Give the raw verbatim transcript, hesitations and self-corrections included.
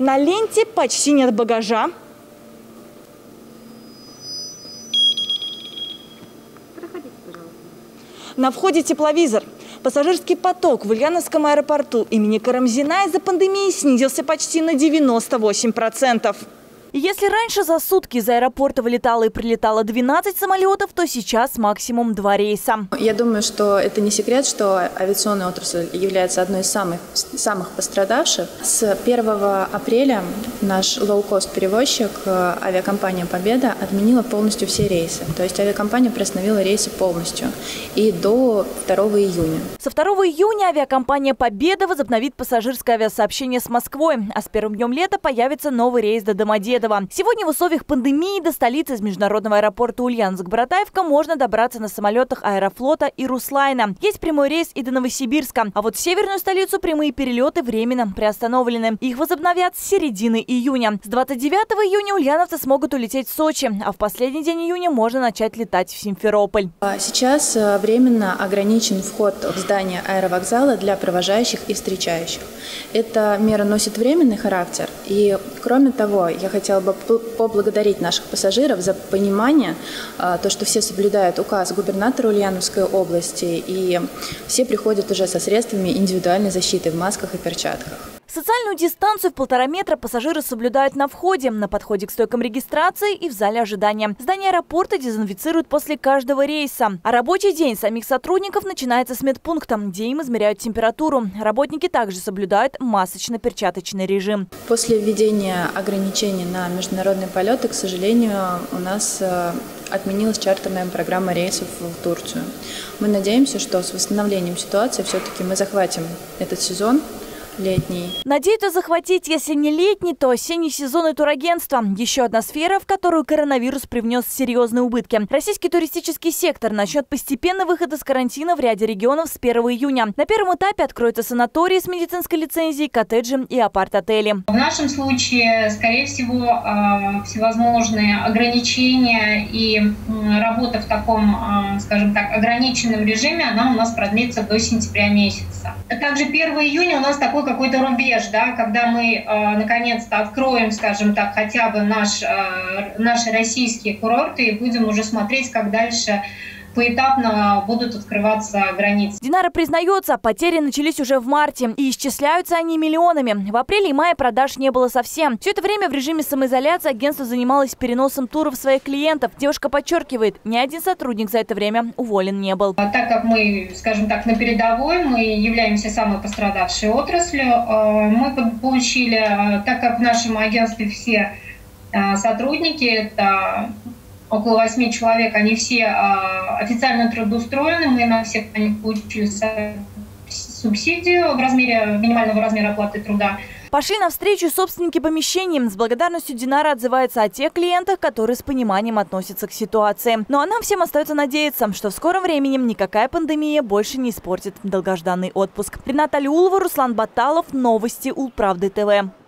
На ленте почти нет багажа. Проходите, пожалуйста. На входе тепловизор. Пассажирский поток в Ульяновском аэропорту имени Карамзина из-за пандемии снизился почти на девяносто восемь процентов. И если раньше за сутки из аэропорта вылетало и прилетало двенадцать самолетов, то сейчас максимум два рейса. Я думаю, что это не секрет, что авиационная отрасль является одной из самых, самых пострадавших. С первого апреля наш лоу-кост-перевозчик, авиакомпания «Победа», отменила полностью все рейсы. То есть авиакомпания приостановила рейсы полностью и до второго июня. Со второго июня авиакомпания «Победа» возобновит пассажирское авиасообщение с Москвой, а с первым днем лета появится новый рейс до Домодедово. Сегодня в условиях пандемии до столицы из международного аэропорта Ульяновск-Баратаевка можно добраться на самолетах Аэрофлота и Руслайна. Есть прямой рейс и до Новосибирска. А вот в северную столицу прямые перелеты временно приостановлены. Их возобновят с середины июня. С двадцать девятого июня ульяновцы смогут улететь в Сочи, а в последний день июня можно начать летать в Симферополь. Сейчас временно ограничен вход в здание аэровокзала для провожающих и встречающих. Эта мера носит временный характер. И кроме того, я хотела бы поблагодарить наших пассажиров за понимание, то, что все соблюдают указ губернатора Ульяновской области, и все приходят уже со средствами индивидуальной защиты в масках и перчатках. Социальную дистанцию в полтора метра пассажиры соблюдают на входе, на подходе к стойкам регистрации и в зале ожидания. Здание аэропорта дезинфицируют после каждого рейса. А рабочий день самих сотрудников начинается с медпункта, где им измеряют температуру. Работники также соблюдают масочно-перчаточный режим. После введения ограничений на международные полеты, к сожалению, у нас отменилась чартерная программа рейсов в Турцию. Мы надеемся, что с восстановлением ситуации все-таки мы захватим этот сезон летний. Надеются захватить, если не летний, то осенний сезон и турагентство. Еще одна сфера, в которую коронавирус привнес серьезные убытки. Российский туристический сектор начнет постепенно выход из карантина в ряде регионов с первого июня. На первом этапе откроются санатории с медицинской лицензией, коттеджи и апарт-отели. В нашем случае, скорее всего, всевозможные ограничения и работа в таком, скажем так, ограниченном режиме, она у нас продлится до сентября месяца. Также первого июня у нас такой какой-то рубеж, да, когда мы э, наконец-то откроем, скажем так, хотя бы наш, э, наши российские курорты и будем уже смотреть, как дальше поэтапно будут открываться границы. Динара признается, потери начались уже в марте, и исчисляются они миллионами. В апреле и мае продаж не было совсем. Все это время в режиме самоизоляции агентство занималось переносом туров своих клиентов. Девушка подчеркивает, ни один сотрудник за это время уволен не был. Так как мы, скажем так, на передовой, мы являемся самой пострадавшей отраслью, мы получили, так как в нашем агентстве все сотрудники, это около восьми человек, они все э, официально трудоустроены, мы на всех они получили субсидию в размере минимального размера оплаты труда. Пошли навстречу собственники помещений. С благодарностью Динара отзывается о тех клиентах, которые с пониманием относятся к ситуации. Ну а нам всем остается надеяться, что в скором времени никакая пандемия больше не испортит долгожданный отпуск. Рената Алиулова, Руслан Баталов, новости Улправды ТВ.